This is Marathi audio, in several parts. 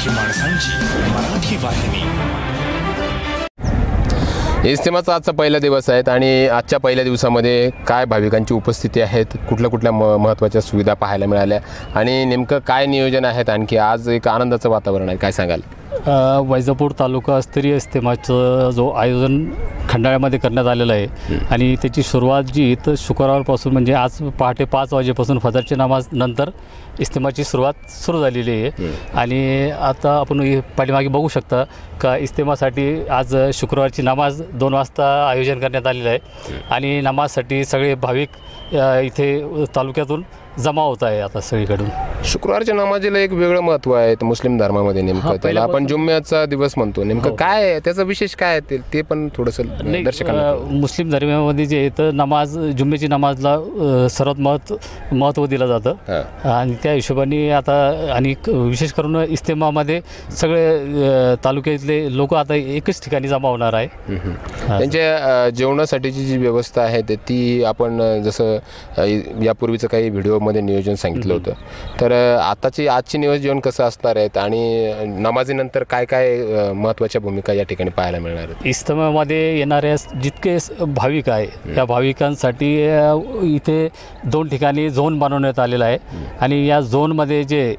मराठी माणसांची मराठी वाहिनी. इज्तिमाचा आजचा पहिला दिवस आहे आणि आजच्या पहिल्या दिवसामध्ये काय भाविकांची उपस्थिती आहेत, कुठल्या महत्त्वाच्या सुविधा पाहायला मिळाल्या आणि नेमकं काय नियोजन आहेत. आणखी आज एक आनंदाचं वातावरण आहे, काय सांगाल? वैजापूर तालुका स्तरीय इज्तिमाचं जो आयोजन खंडाळ्यामध्ये करण्यात आलेलं आहे आणि त्याची सुरुवात जी तर शुक्रवारपासून म्हणजे आज पहाटे 5 वाजेपासून फजरची नमाज नंतर इज्तिमाची सुरुवात सुरू झालेली आहे. आणि आता आपण पाठीमागे बघू शकता का इज्तिमासाठी आज शुक्रवारची नमाज 2 वाजता आयोजन करण्यात आलेलं आहे आणि नमाजसाठी सगळे भाविक इथे तालुक्यातून जमा होत आहे आता सगळीकडून. शुक्रवारच्या नमाजीला एक वेगळं महत्त्व आहे मुस्लिम धर्मामध्ये, नेमकं त्याला आपण जुम्म्याचा दिवस म्हणतो. नेमकं काय आहे त्याचा विशेष काय आहे ते पण थोडंसं दर्शकांना. मुस्लिम धर्मामध्ये जे आहे तर नमाज जुम्मेची नमाजला सर्वात महत्त्व दिलं जातं आणि त्या हिशोबाने आता आणि विशेष करून इज्तिमामध्ये सगळे तालुक्यातले लोक आता एकच ठिकाणी जमा होणार आहे. त्यांच्या जेवणासाठीची जी व्यवस्था आहे ती आपण जसं यापूर्वीचं काही व्हिडिओमध्ये नियोजन सांगितलं होतं, तर आजची नियोजन कसं असणार आहेत आणि नमाजीनंतर काय काय महत्त्वाच्या भूमिका या ठिकाणी पाहायला मिळणार आहेत? इज्तिमामध्ये येणाऱ्या जितके भाविक आहे या भाविकांसाठी इथे 2 ठिकाणी झोन बनवण्यात आलेला आहे आणि या झोनमध्ये जे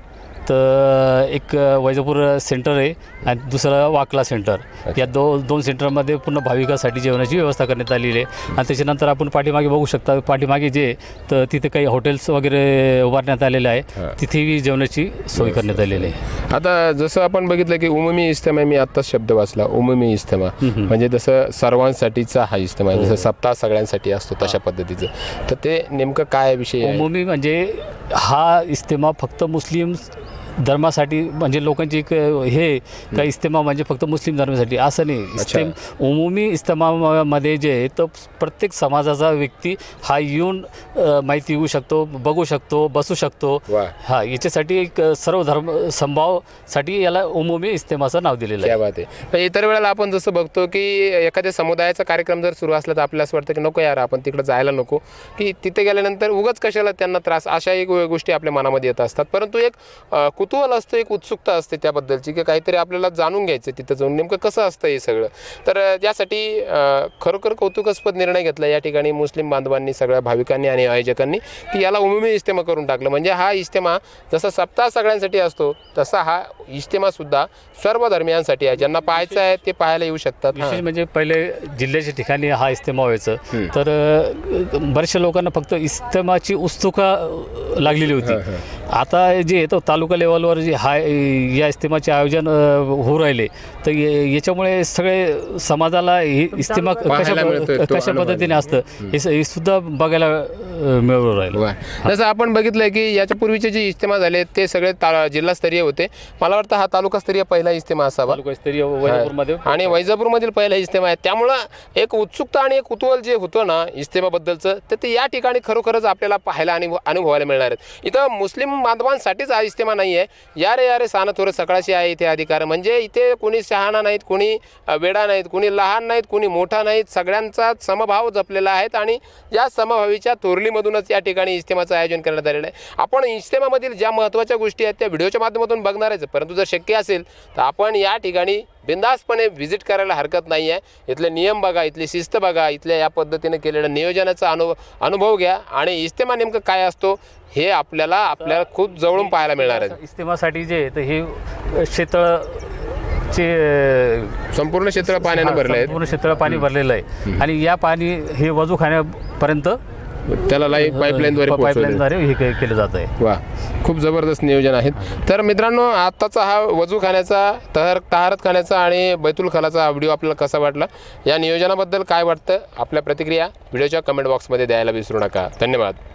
तर एक वैजापूर सेंटर आहे आणि दुसरं वाकला सेंटर, या दोन सेंटरमध्ये पूर्ण भाविकांसाठी जेवणाची व्यवस्था करण्यात आलेली आहे. आणि त्याच्यानंतर आपण पाठीमागे बघू शकता, पाठीमागे जे तर तिथे काही हॉटेल्स वगैरे उभारण्यात आलेले आहे, तिथेही जेवणाची सोय करण्यात आलेली आहे. आता जसं आपण बघितलं की उममी इज्तिमा, मी आत्ताच शब्द वाचला उममी इज्तिमा, म्हणजे जसं सर्वांसाठीचा हा इज्तिमा आहे, जसं सप्ताह सगळ्यांसाठी असतो तशा पद्धतीचं, तर ते नेमकं काय विषय आहे? उममी म्हणजे हा इज्तिमा फक्त मुस्लिम धर्मासाठी, म्हणजे लोकांची एक हे का इज्तिमा म्हणजे फक्त मुस्लिम धर्मासाठी असं नाही. उमुमी इज्तिमामध्ये जे आहे तर प्रत्येक समाजाचा व्यक्ती हा येऊन माहिती घेऊ शकतो, बघू शकतो, बसू शकतो. हा याच्यासाठी एक सर्व धर्म संभावासाठी याला उमुमी इज्तिमाचं नाव दिलेलं आहे. बात आहे. इतर वेळेला आपण जसं बघतो की एखाद्या समुदायाचा कार्यक्रम जर सुरू असला तर आपल्याला असं वाटतं की नको यार, आपण तिकडे जायला नको, की तिथे गेल्यानंतर उगाच कशाला त्यांना त्रास, अशा एक गोष्टी आपल्या मनामध्ये येत असतात. परंतु एक कुतूहल असतं, एक उत्सुकता असते त्याबद्दलची की काहीतरी आपल्याला जाणून घ्यायचं तिथं जाऊन नेमकं कसं असतं हे सगळं. तर यासाठी खरोखर कौतुकास्पद निर्णय घेतला या ठिकाणी मुस्लिम बांधवांनी, सगळ्या भाविकांनी आणि आयोजकांनी, की याला उममी इज्तिमा करून टाकलं. म्हणजे हा इज्तिमा जसा सप्ताह सगळ्यांसाठी असतो तसा हा इज्तिमासुद्धा सर्व धर्मियांसाठी आहे. ज्यांना पाहायचं आहे ते पाहायला येऊ शकतात. विशेष म्हणजे पहिले जिल्ह्याच्या ठिकाणी हा इज्तिमा व्हायचं, तर बऱ्याचशा लोकांना फक्त इज्तिमाची उत्सुकता लागलेली होती. आता जे येतो तालुका लेवलवर जे या इज्तिमाचे आयोजन होऊ राहिले, तर याच्यामुळे सगळे समाजाला हे इज्तिमा कशा पद्धतीने असतं हे सुद्धा बघायला मिळू राहिलं. जसं आपण बघितलंय की याच्या पूर्वीचे जे इज्तिमा झाले ते सगळे जिल्हास्तरीय होते. मला वाटतं हा तालुकास्तरीय पहिला इज्तिमा असावा, तालुकास्तरीय वैजापूरमध्ये, आणि वैजापूरमधील पहिला इज्तिमा आहे. त्यामुळं एक उत्सुकता आणि एक कुतूहल जे होतं ना इज्तिमाबद्दलचं, तर ते या ठिकाणी खरोखरच आपल्याला पाहायला आणि अनुभवायला मिळणार आहेत. इथं मुस्लिम बांधवांसाठीच हा इज्तिमा नाही आहे. यारे सानं थोरं सकाळची आहे इथे अधिकार, म्हणजे इथे कोणी शहाणा नाहीत, कोणी वेडा नाहीत, कोणी लहान नाहीत, कोणी मोठा नाहीत, सगळ्यांचा समभाव जपलेला आहे आणि या समभावीच्या थोरलीमधूनच या ठिकाणी इज्तिमाचं आयोजन करण्यात आलेलं आहे. आपण इज्तिमामधील ज्या महत्त्वाच्या गोष्टी आहेत त्या व्हिडिओच्या माध्यमातून बघणार आहे, परंतु जर शक्य असेल तर आपण या ठिकाणी बिंदासपणे व्हिजिट करायला हरकत नाही आहे. इथले नियम बघा, इथली शिस्त बघा, इथल्या या पद्धतीने केलेल्या नियोजनाचा अनुभव घ्या आणि इज्तिमा नेमकं काय असतो हे आपल्याला खूप जवळून पाहायला मिळणार आहे. इज्तिमासाठी जे तर हे शेतळचे संपूर्ण क्षेत्र पाण्याने भरलं आहे, संपूर्ण क्षेत्र पाणी भरलेलं आहे आणि या पाणी हे वजूखान्यापर्यंत त्याला पाईपलाईनद्वारे हे केलं जात आहे. वा, खूप जबरदस्त नियोजन आहेत. तर मित्रांनो, आत्ताचा हा वजू खाण्याचा, तहारत खाण्याचा आणि बैतुल खलाचा व्हिडिओ आपल्याला कसा वाटला, या नियोजनाबद्दल काय वाटतं, आपल्या प्रतिक्रिया व्हिडिओच्या कमेंट बॉक्समध्ये द्यायला विसरू नका. धन्यवाद.